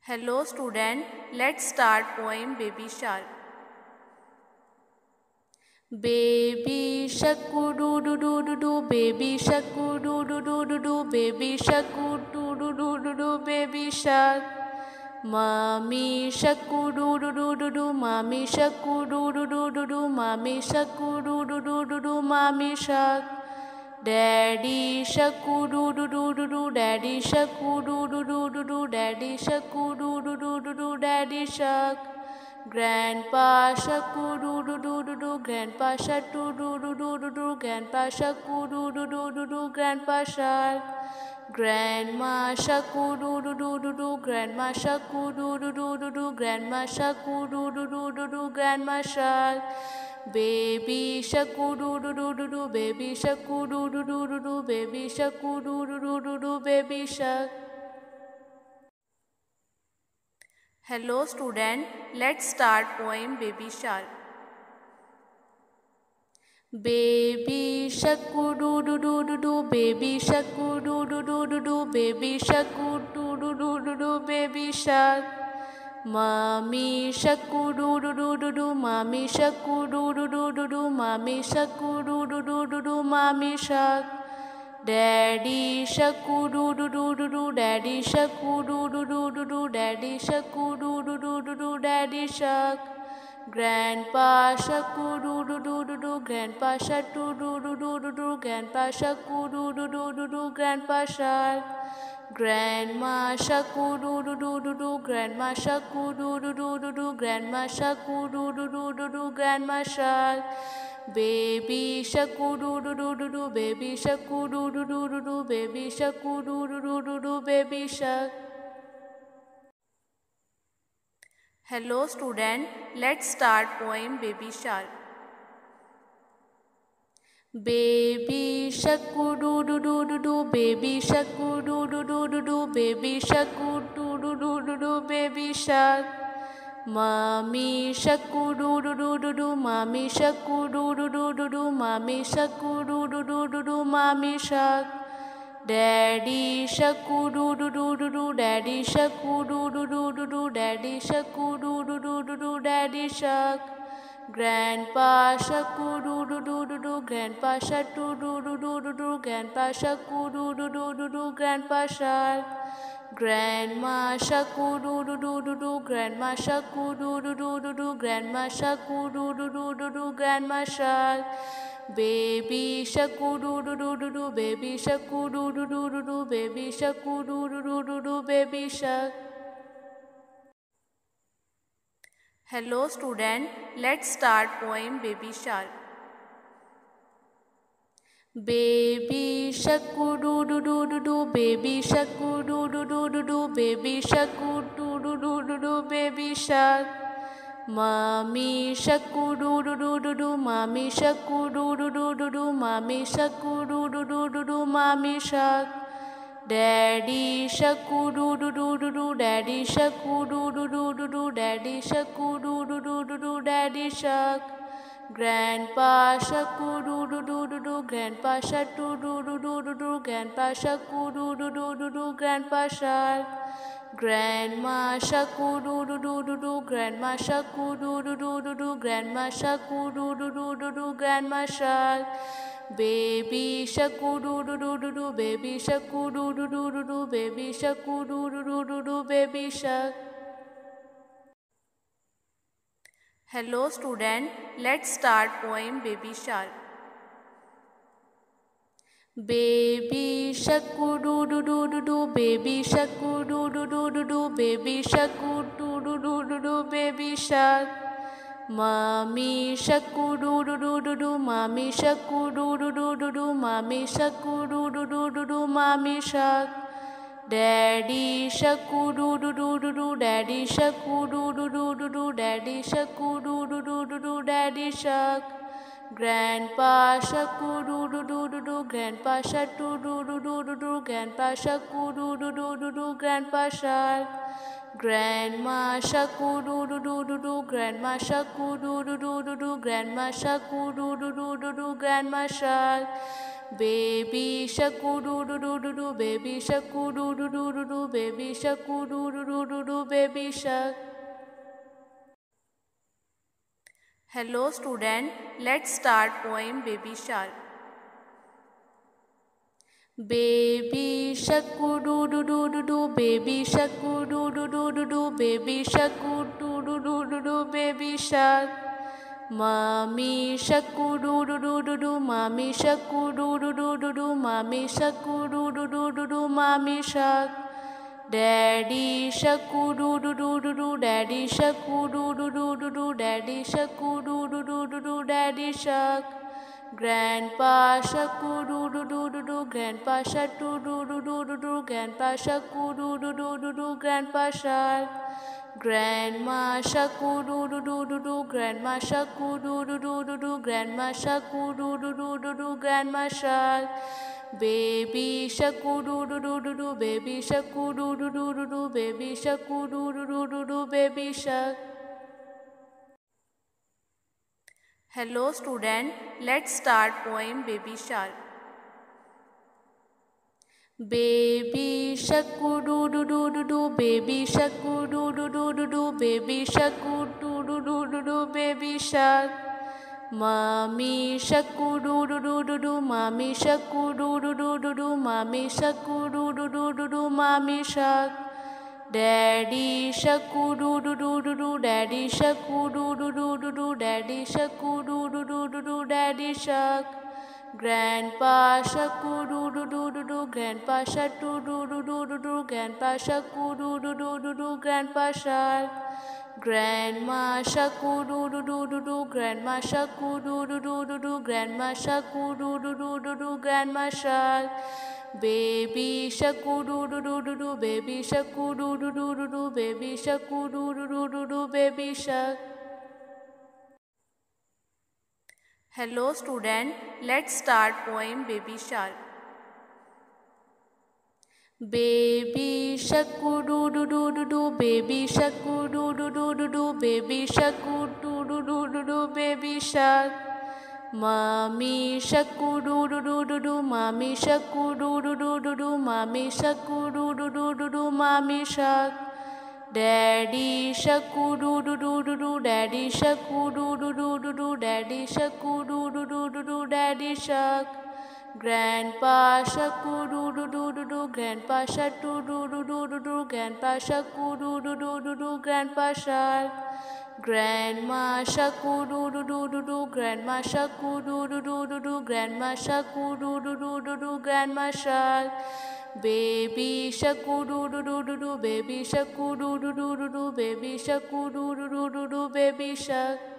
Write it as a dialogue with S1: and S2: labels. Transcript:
S1: Hello student, let's start poem Baby Shark. Baby shark doo doo doo doo doo, baby shark doo doo doo doo doo, baby shark doo doo doo doo doo, baby shark. Mommy shark doo doo doo doo doo, mommy shark doo doo doo doo doo, mommy shark doo doo doo doo doo, mommy shark. Daddy shark doo doo doo doo doo, daddy shark doo doo doo doo doo, daddy shark doo doo doo doo doo, daddy shark. Grandpa shark doo doo doo doo doo, grandpa shark doo doo doo doo doo doo, grandpa shark doo doo doo doo doo, grandpa shark. Grandma shark doo doo doo doo doo, grandma shark doo doo doo doo doo, grandma shark doo doo doo doo doo, grandma shark. Baby shark doo doo doo doo doo, baby shark doo doo doo doo doo, baby shark doo doo doo doo doo, baby shark. Hello student, let's start poem Baby Shark. Baby shark doo doo doo doo doo, baby shark doo doo doo doo doo, baby shark doo doo doo doo doo, baby shark. Mommy shark doo doo doo doo doo, mommy shark doo doo doo doo doo, mommy shark doo doo doo doo doo, mommy shark. Daddy shark doo doo doo doo doo, daddy shark doo doo doo doo doo, daddy shark doo doo doo doo doo, daddy shark. Grandpa shark doo doo doo doo doo, grandpa shark doo doo doo doo doo, grandpa shark doo doo doo doo doo, grandpa shark. Grandma shark doo doo doo doo doo, grandma shark doo doo doo doo doo, grandma shark doo doo doo doo doo, grandma shark. Baby shark doo doo doo doo doo, baby shark doo doo doo doo doo, baby shark doo doo doo doo doo, baby shark. Hello student, let's start poem Baby Shark. Baby shark doo doo doo doo doo, baby shark doo doo doo doo doo, baby shark doo doo doo doo doo, baby shark. Mommy shark doo doo doo doo doo, mommy shark doo doo doo doo doo, mommy shark doo doo doo doo doo, mommy shark. Daddy shark doo doo doo doo doo, daddy shark doo doo doo doo doo, daddy shark doo doo doo doo doo, daddy shark. Grandpa shark doo doo doo doo doo, grandpa shark doo doo doo doo doo, grandpa shark doo doo doo doo doo, grandpa shark. Grandma shark doo doo doo doo doo, grandma shark doo doo doo doo doo, grandma shark doo doo doo doo doo, grandma shark. Baby shark doo doo doo doo, baby shark doo doo doo doo, baby shark doo doo doo doo, baby shark. Hello student, let's start poem Baby Shark. Baby shark doo doo doo doo doo, baby shark doo doo doo doo doo, baby shark doo doo doo doo, baby shark. Mommy shark doo doo doo doo, mommy shark doo doo doo doo, mommy shark doo doo doo doo, mommy shark. Daddy shark doo doo doo doo, daddy shark doo doo doo doo, daddy shark doo doo doo doo, daddy shark. Grandpa shark doo doo doo doo, grandpa shark doo doo doo doo, grandpa shark doo doo doo doo, grandpa shark. Grandma shark doo doo doo doo, grandma shark doo doo doo doo, grandma shark doo doo doo doo, grandma shark. Baby shark doo doo doo doo, baby shark doo doo doo doo, baby shark doo doo doo doo, baby shark. Hello student, let's start poem Baby Shark. Baby shark doo doo doo doo, baby shark doo doo doo doo, baby shark doo doo doo doo, baby shark. Mommy shark doo doo doo doo, mommy shark doo doo doo doo, mommy shark doo doo doo doo, mommy shark. Daddy shark doo doo doo doo, daddy shark doo doo doo doo, daddy shark doo doo doo doo, daddy shark. Grandpa shark doo doo doo doo, grandpa shark doo doo doo doo, grandpa shark doo doo doo doo, grandpa shark. Grandma shark doo doo doo, grandma shark doo doo doo doo, grandma shark doo doo doo doo, grandma shark. baby shark do do do do do, baby shark do do do do do, baby shark do do do do do, baby shark. Hello student, let's start poem Baby Shark. Baby shark do do do do do, baby shark do do do do do, baby shark do do do do do, baby shark. Mommy shark do do do do do, mommy shark do do do do do, mommy shark do do do do do, mommy shark. Daddy shark do do do do do, daddy shark do do do do do, daddy shark do do do do do, daddy shark. Grandpa shark do do do do do, grandpa shark do do do do do, grandpa shark do do do do, grandpa shark. Grandma shark do do do do, grandma shark do do do do, grandma shark do do do, grandma shark. Baby shark do do do do, baby shark do do do, baby shark do do do, baby shark. Hello student, let's start poem Baby Shark. Baby shark do do do do, baby shark do do do do, baby shark do do do, baby shark. Mommy shark do do do, mommy shark do do do, mommy shark do do do, mommy shark. Daddy shark do do do, daddy shark do do do, daddy shark do do do, daddy shark. Grandpa shark do do do, grandpa shark do do do, grandpa shark do do do, grandpa shark. Grandma shark do do do, grandma shark do do do, grandma shark do do do, grandma shark. Baby shark do do do, baby shark do do do, baby shark do do do, baby shark. Hello student, let's start poem Baby Shark. Baby shark do do do, baby shark do do do, baby shark do do do, baby shark. Mommy shark do do do, mommy shark do do do, mommy shark do do do, mommy shark. Daddy shark do do do, daddy shark do do do, daddy shark do do do, daddy shark. Grandpa shark do do do, grandpa shark do do do, grandpa shark do do do, grandpa shark. Grandma shark do do do, grandma shark do do, grandma shark do do, grandma shark. Baby shark do do, baby shark do do, baby shark do do, baby shark.